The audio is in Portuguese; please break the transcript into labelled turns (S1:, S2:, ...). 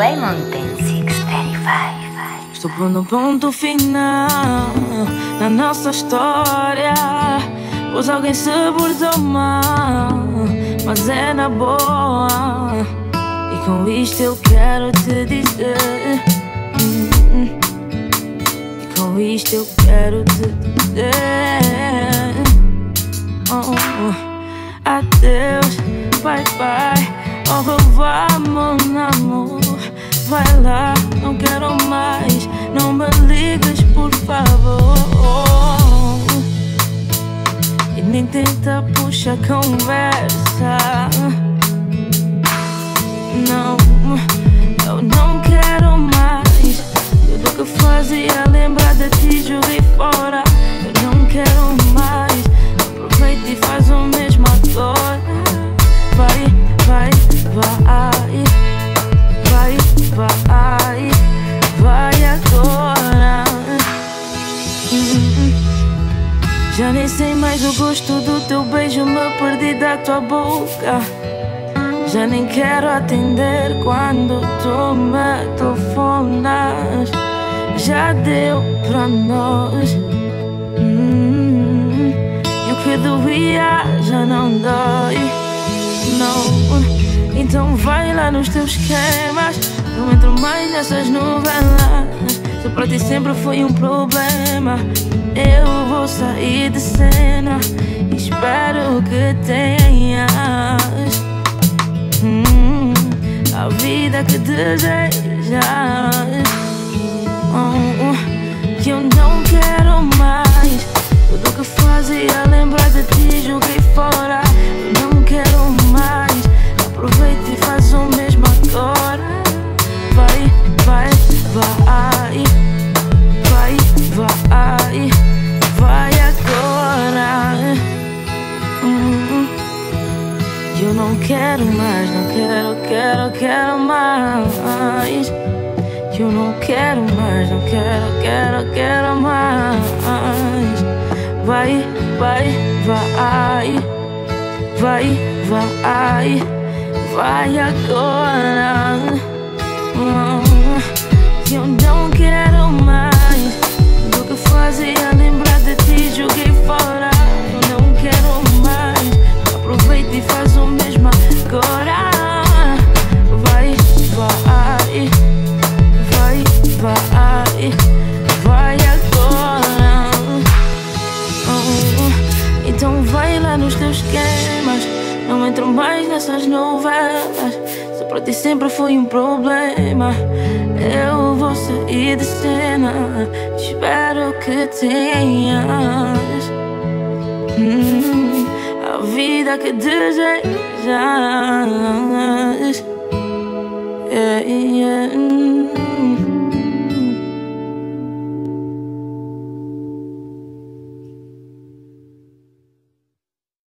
S1: Mountain 635.
S2: Estou pondo um ponto final na nossa história, pois alguém se portou mal, mas é na boa. E com isto eu quero te dizer, e com isto eu quero te dizer, adeus, bye bye, au revoir mon amour. Vai lá, não quero mais, não me ligues por favor. E nem tenta puxar conversa. Não, eu não quero mais. Tudo que fazia lembrar de ti joguei fora. Eu não quero mais. Aproveita e faz o mesmo agora. Vai, vai, vai. Vai, vai, vai agora. Já nem sei mais o gosto do teu beijo, me perdi da tua boca. Já nem quero atender quando tu me telefonas. Já deu pra nós. E o que doía já não dói. Não. Então vai lá nos teus esquemas, não entro mais nessas novelas. Se pra ti sempre foi um problema, eu vou sair de cena. Espero que tenhas a vida que desejas. Que eu não quero mais. Tudo que fazia lembrar de ti joguei fora. Eu não quero mais. Aproveita e faz o mesmo agora. Vai, vai, vai. Vai, vai, vai agora. Eu não quero mais, não quero mais. Eu não quero mais, não quero mais. Vai, vai, vai. Vai, vai. Vai agora. Eu não quero mais. Do que fazia lembrar de ti joguei fora. Eu não quero mais. Aproveita e faz o mesmo agora. Vai, vai. Vai, vai. Vai agora. Então vai lá nos teus esquemas, não entro mais nessas novelas. Se pra ti sempre foi um problema, eu vou sair de cena. Espero que tenhas a vida que desejas. Yeah, yeah.